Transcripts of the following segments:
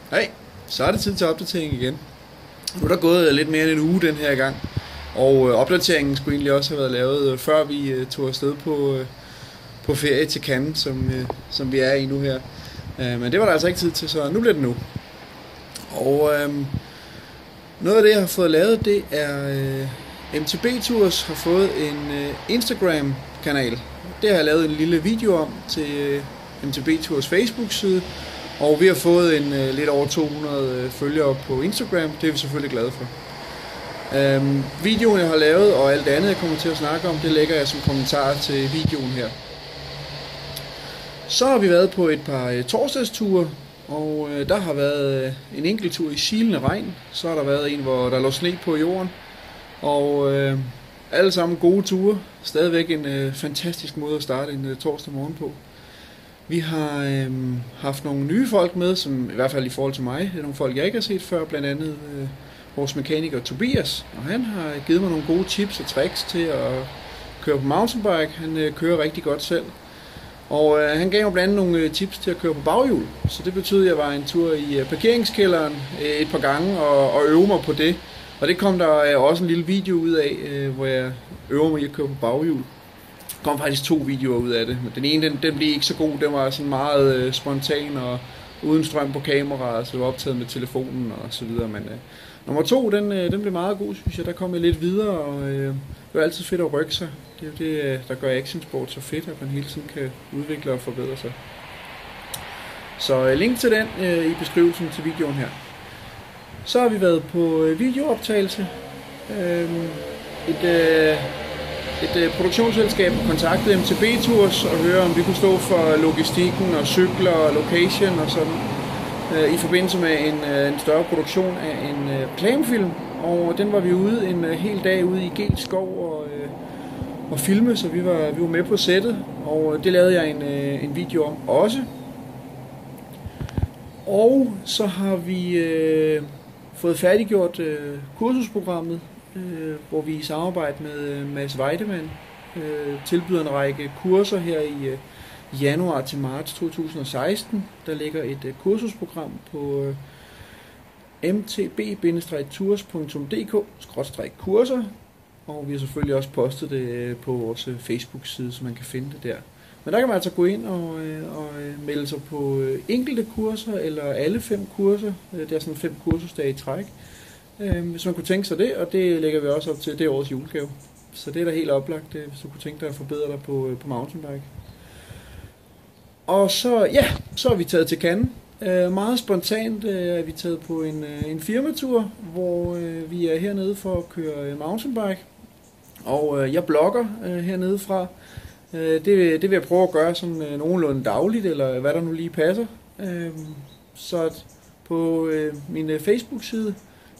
Hej, så er det tid til opdatering igen. Nu er der gået lidt mere end en uge den her gang, og opdateringen skulle egentlig også have været lavet, før vi tog afsted på ferie til Cannes, som vi er i nu her. Men det var der altså ikke tid til, så nu bliver det nu. Og noget af det, jeg har fået lavet, det er MTB Tours har fået en Instagram-kanal. Det har jeg lavet en lille video om til MTB Tours Facebook-side. Og vi har fået lidt over 200 følgere på Instagram. Det er vi selvfølgelig glade for. Videoen jeg har lavet og alt andet jeg kommer til at snakke om, det lægger jeg som kommentar til videoen her. Så har vi været på et par torsdagsture, og der har været en enkelt tur i silende regn. Så har der været en, hvor der lå sne på jorden. Og alle sammen gode ture. Stadigvæk en fantastisk måde at starte en torsdag morgen på. Vi har haft nogle nye folk med, som i hvert fald i forhold til mig, det er nogle folk, jeg ikke har set før, blandt andet vores mekaniker Tobias. Og han har givet mig nogle gode tips og tricks til at køre på mountainbike. Han kører rigtig godt selv. Og han gav mig blandt andet nogle tips til at køre på baghjul. Så det betød, at jeg var en tur i parkeringskælderen et par gange og øve mig på det. Og det kom der også en lille video ud af, hvor jeg øver mig i at køre på baghjul. Der kom faktisk 2 videoer ud af det, men den ene den blev ikke så god, den var sådan meget spontan og uden strøm på kameraet, så det var optaget med telefonen og så videre, men nummer 2, den blev meget god, synes jeg. Der kom jeg lidt videre, og det er altid fedt at rykke sig. Det er jo det, der gør actionsport så fedt, at man hele tiden kan udvikle og forbedre sig. Så link til den i beskrivelsen til videoen her. Så har vi været på videooptagelse. Et produktionsselskab kontaktede MTB Tours og høre, om vi kunne stå for logistikken og cykler og location og sådan i forbindelse med en større produktion af en reklamefilm. Og den var vi ude en hel dag ude i Gels skov og filme, så vi var med på sættet, og det lavede jeg en video om også. Og så har vi fået færdiggjort kursusprogrammet, hvor vi i samarbejde med Mads Weidemann tilbyder en række kurser her i januar til marts 2016. Der ligger et kursusprogram på mtb-tours.dk/kurser, og vi har selvfølgelig også postet det på vores Facebook-side, så man kan finde det der. Men der kan man altså gå ind og melde sig på enkelte kurser eller alle 5 kurser. Det er sådan 5 kursusdage i træk. Hvis man kunne tænke sig det, og det lægger vi også op til, det er årets julegave. Så det er da helt oplagt, hvis du kunne tænke dig at forbedre dig på mountainbike. Og så er vi taget til Cannes. Meget spontant er vi taget på en firmatur, hvor vi er hernede for at køre mountainbike. Og jeg blogger hernede fra. Det vil jeg prøve at gøre sådan nogenlunde dagligt, eller hvad der nu lige passer. Så på min Facebook-side,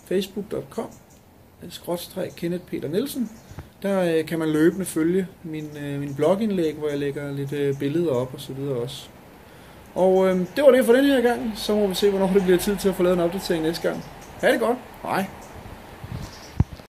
facebook.com/Kenneth Peter Nielsen. Der kan man løbende følge min blogindlæg, hvor jeg lægger lidt billeder op og så videre også. Og det var det for den her gang. Så må vi se, hvornår det bliver tid til at få lavet en opdatering næste gang. Ha' det godt. Hej.